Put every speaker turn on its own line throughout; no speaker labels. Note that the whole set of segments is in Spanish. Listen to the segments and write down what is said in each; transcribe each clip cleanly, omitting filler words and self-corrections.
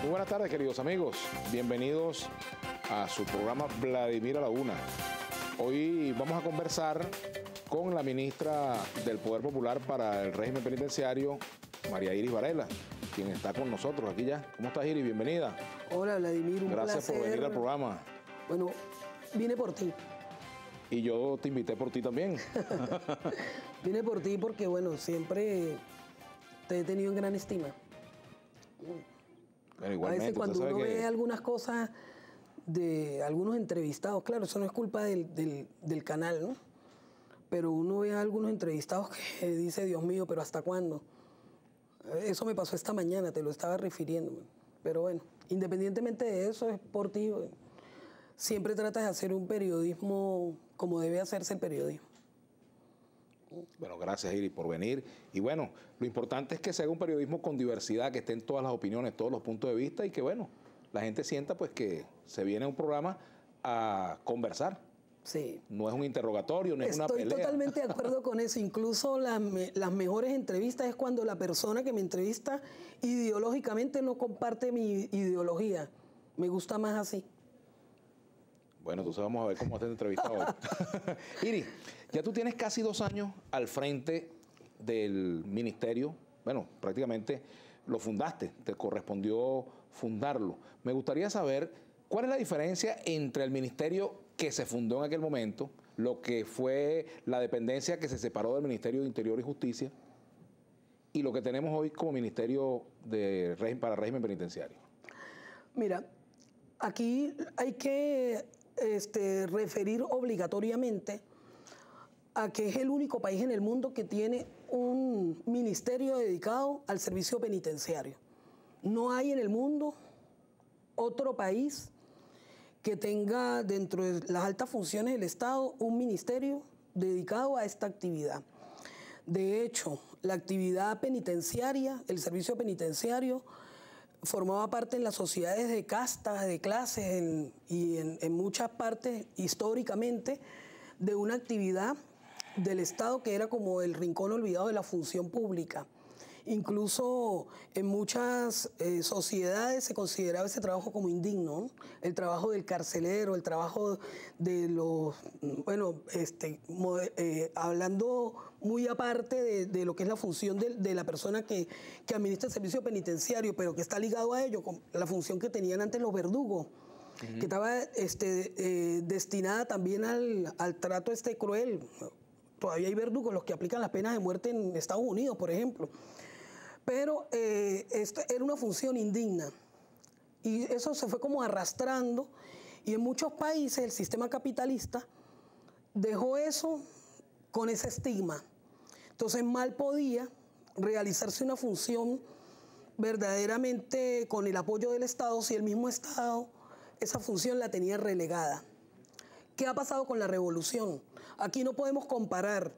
buenas tardes, queridos amigos. Bienvenidos a su programa Vladimir a la Una. Hoy vamos a conversar con la ministra del Poder Popular para el Régimen Penitenciario, María Iris Varela, quien está con nosotros aquí ya. ¿Cómo estás, Iris? Bienvenida.
Hola, Vladimir, un
Gracias
placer.
por venir al programa.
Bueno, vine por ti.
Y yo te invité por ti también.
Vine por ti porque, bueno, siempre te he tenido en gran estima.
Bueno, igualmente,
a veces cuando uno ve algunas cosas de algunos entrevistados, claro, eso no es culpa del canal, ¿no? Pero uno ve a algunos entrevistados que dice, Dios mío, ¿pero hasta cuándo? Eso me pasó esta mañana, te lo estaba refiriendo. Pero bueno, independientemente de eso, es por ti. Siempre tratas de hacer un periodismo como debe hacerse el periodismo.
Bueno, gracias, Iris, por venir. Y bueno, lo importante es que se haga un periodismo con diversidad, que estén todas las opiniones, todos los puntos de vista y que, bueno, la gente sienta pues que se viene a un programa a conversar.
Sí.
No es un interrogatorio, no es una pelea.
Estoy totalmente de acuerdo con eso. Incluso las mejores entrevistas es cuando la persona que me entrevista ideológicamente no comparte mi ideología. Me gusta más así.
Bueno, entonces vamos a ver cómo estás entrevistado hoy. Iris, ya tú tienes casi 2 años al frente del ministerio. Bueno, prácticamente lo fundaste, te correspondió fundarlo. Me gustaría saber cuál es la diferencia entre el ministerio que se fundó en aquel momento, lo que fue la dependencia que se separó del Ministerio de Interior y Justicia, y lo que tenemos hoy como Ministerio para el Régimen Penitenciario.
Mira, aquí hay que referir obligatoriamente a que es el único país en el mundo que tiene un ministerio dedicado al servicio penitenciario. No hay en el mundo otro país que tenga dentro de las altas funciones del Estado un ministerio dedicado a esta actividad. De hecho, la actividad penitenciaria, el servicio penitenciario, formaba parte en las sociedades de castas, de clases y en muchas partes históricamente de una actividad del Estado que era como el rincón olvidado de la función pública. Incluso en muchas sociedades se consideraba ese trabajo como indigno, ¿no? El trabajo del carcelero, el trabajo de los, bueno, hablando muy aparte de lo que es la función de la persona que administra el servicio penitenciario, pero que está ligado a ello, con la función que tenían antes los verdugos, que estaba destinada también al trato cruel. Todavía hay verdugos, los que aplican las penas de muerte en Estados Unidos, por ejemplo. Pero esto era una función indigna. Y eso se fue como arrastrando. Y en muchos países el sistema capitalista dejó eso con ese estigma. Entonces mal podía realizarse una función verdaderamente con el apoyo del Estado si el mismo Estado esa función la tenía relegada. ¿Qué ha pasado con la revolución? Aquí no podemos comparar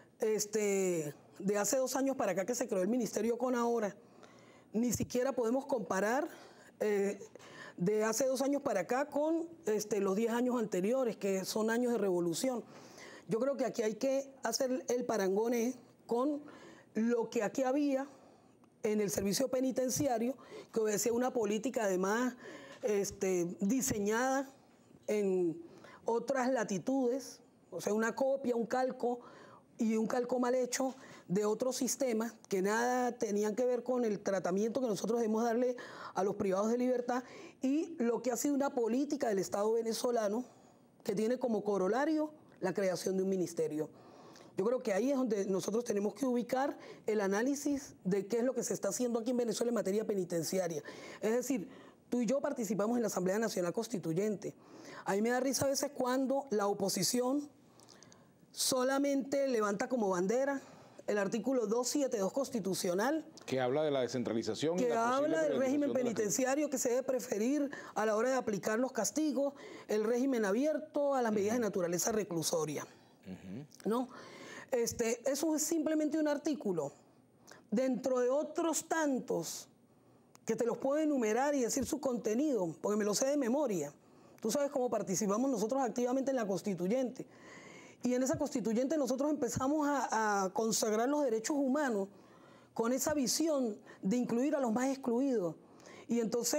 de hace 2 años para acá que se creó el ministerio con ahora. Ni siquiera podemos comparar de hace 2 años para acá con los 10 años anteriores, que son años de revolución. Yo creo que aquí hay que hacer el parangón con lo que aquí había en el servicio penitenciario, que obedecía una política además diseñada en otras latitudes, o sea, una copia, un calco y un calco mal hecho de otros sistemas que nada tenían que ver con el tratamiento que nosotros debemos darle a los privados de libertad y lo que ha sido una política del Estado venezolano que tiene como corolario la creación de un ministerio. Yo creo que ahí es donde nosotros tenemos que ubicar el análisis de qué es lo que se está haciendo aquí en Venezuela en materia penitenciaria. Es decir, tú y yo participamos en la Asamblea Nacional Constituyente. A mí me da risa a veces cuando la oposición solamente levanta como bandera el artículo 272 constitucional.
Que habla de la descentralización.
Que habla del régimen penitenciario que se debe preferir a la hora de aplicar los castigos, el régimen abierto a las medidas de naturaleza reclusoria. ¿No? Eso es simplemente un artículo dentro de otros tantos que te los puedo enumerar y decir su contenido, porque me lo sé de memoria. Tú sabes cómo participamos nosotros activamente en la Constituyente. Y en esa Constituyente nosotros empezamos a consagrar los derechos humanos con esa visión de incluir a los más excluidos. Y entonces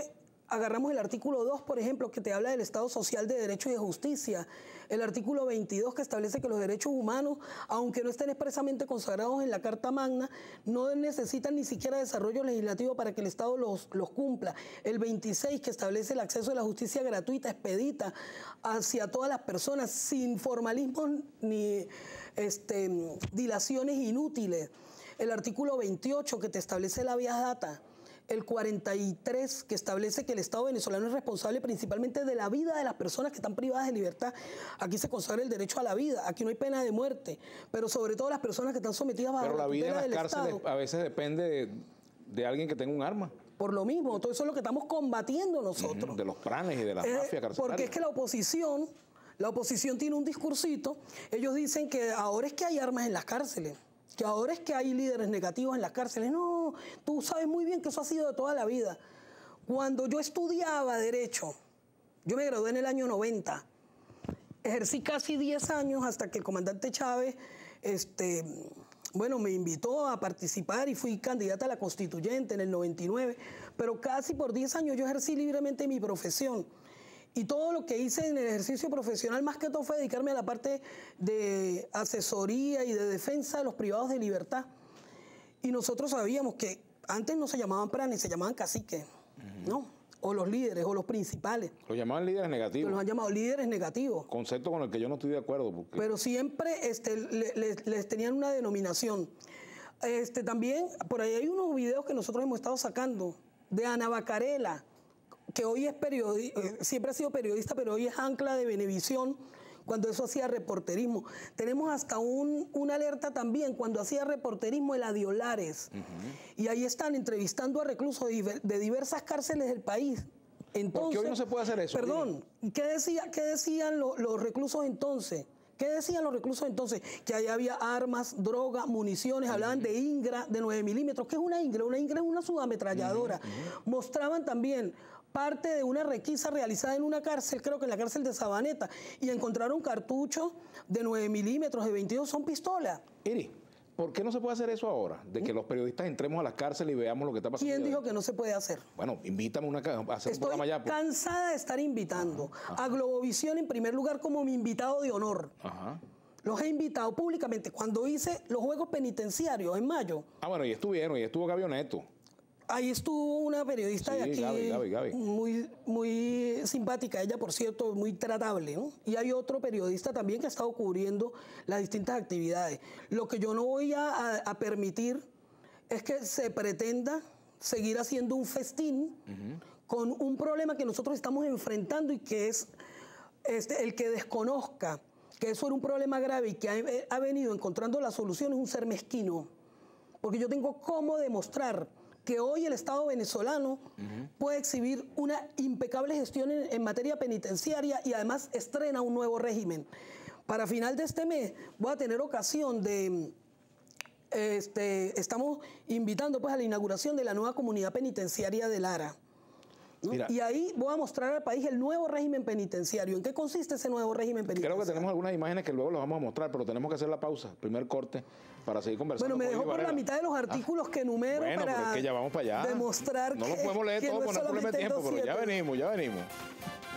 agarramos el artículo 2, por ejemplo, que te habla del Estado social de derecho y de justicia. El artículo 22, que establece que los derechos humanos, aunque no estén expresamente consagrados en la Carta Magna, no necesitan ni siquiera desarrollo legislativo para que el Estado los cumpla. El 26, que establece el acceso a la justicia gratuita, expedita, hacia todas las personas, sin formalismos ni dilaciones inútiles. El artículo 28, que te establece la vía data. El 43, que establece que el Estado venezolano es responsable principalmente de la vida de las personas que están privadas de libertad. Aquí se consagra el derecho a la vida, aquí no hay pena de muerte, pero sobre todo las personas que están sometidas bajo la tutela del Estado. Pero la vida en las cárceles
a veces depende de alguien que tenga un arma.
Por lo mismo, todo eso es lo que estamos combatiendo nosotros.
De los planes y de las mafias carcelarias.
Porque es que la oposición tiene un discursito. Ellos dicen que ahora es que hay armas en las cárceles, que ahora es que hay líderes negativos en las cárceles. No, tú sabes muy bien que eso ha sido de toda la vida. Cuando yo estudiaba Derecho, yo me gradué en el año 90, ejercí casi 10 años hasta que el comandante Chávez, me invitó a participar y fui candidata a la Constituyente en el 99, pero casi por 10 años yo ejercí libremente mi profesión. Y todo lo que hice en el ejercicio profesional, más que todo, fue dedicarme a la parte de asesoría y de defensa de los privados de libertad. Y nosotros sabíamos que antes no se llamaban planes, se llamaban caciques, ¿no? O los líderes, o los principales.
Los llamaban líderes negativos.
Los han llamado líderes negativos.
Concepto con el que yo no estoy de acuerdo. Porque...
Pero siempre les tenían una denominación. También, por ahí hay unos videos que nosotros hemos estado sacando de Ana Bacarela, que hoy es periodista, siempre ha sido periodista, pero hoy es ancla de Venevisión, cuando eso hacía reporterismo. Tenemos hasta una alerta también cuando hacía reporterismo en la Diolares. Y ahí están entrevistando a reclusos de diversas cárceles del país. Entonces,
¿por qué hoy no se puede hacer eso?
Perdón, ¿qué decían los reclusos entonces? ¿Qué decían los reclusos entonces? Que allá había armas, droga, municiones, hablaban de Ingra, de 9 milímetros. ¿Qué es una Ingra? Una Ingra es una subametralladora. Mostraban también parte de una requisa realizada en una cárcel, creo que en la cárcel de Sabaneta, y encontraron cartuchos de 9 milímetros, de 22, son pistolas.
Iris, ¿por qué no se puede hacer eso ahora? De que los periodistas entremos a las cárceles y veamos lo que está pasando.
¿Quién dijo que no se puede hacer?
Bueno, invítame a hacer un programa allá.
Estoy cansada de estar invitando a Globovisión en primer lugar como mi invitado de honor. Los he invitado públicamente cuando hice los Juegos Penitenciarios en mayo.
Bueno, y estuvo Gaby Oneto.
Ahí estuvo una periodista de aquí,
Gaby.
muy simpática, ella por cierto, muy tratable, ¿no? Y hay otro periodista también que ha estado cubriendo las distintas actividades. Lo que yo no voy a permitir es que se pretenda seguir haciendo un festín con un problema que nosotros estamos enfrentando y que es el que desconozca que eso era un problema grave y que ha venido encontrando la solución es un ser mezquino. Porque yo tengo cómo demostrar que hoy el Estado venezolano puede exhibir una impecable gestión en materia penitenciaria y además estrena un nuevo régimen. Para final de este mes voy a tener ocasión de... estamos invitando pues a la inauguración de la nueva comunidad penitenciaria de Lara, ¿no? Y ahí voy a mostrar al país el nuevo régimen penitenciario. ¿En qué consiste ese nuevo régimen penitenciario?
Creo que tenemos algunas imágenes que luego las vamos a mostrar, pero tenemos que hacer la pausa, primer corte, para seguir conversando.
Bueno, me dejó por la mitad de los artículos que enumero para
es que ya vamos para allá.
Demostrar
no lo podemos leer todo, no es problema de tiempo, pero ya venimos.